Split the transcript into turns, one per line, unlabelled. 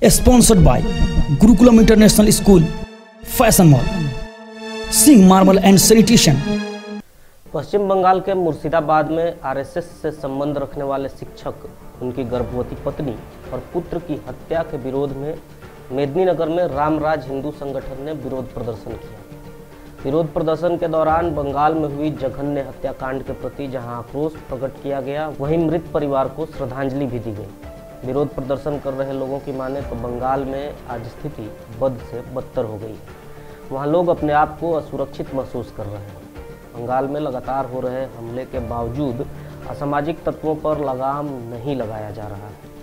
Sponsored by Gurukulam International School, Fashion Mall, Singh Marble and Sanitation।
पश्चिम बंगाल के मुर्शिदाबाद में RSS से संबंध रखने वाले शिक्षक, उनकी गर्भवती पत्नी और पुत्र की हत्या के विरोध में मेदिनीनगर में रामराज हिंदू संगठन ने विरोध प्रदर्शन किया। विरोध प्रदर्शन के दौरान बंगाल में हुई जघन्य हत्याकांड के प्रति जहां आक्रोश प्रकट किया गया, वहीं मृत परिवार को श्रद्धांजलि भी दी गई। विरोध प्रदर्शन कर रहे लोगों की माने तो बंगाल में आज स्थिति बद से बदतर हो गई है। वहाँ लोग अपने आप को असुरक्षित महसूस कर रहे हैं। बंगाल में लगातार हो रहे हमले के बावजूद असामाजिक तत्वों पर लगाम नहीं लगाया जा रहा है।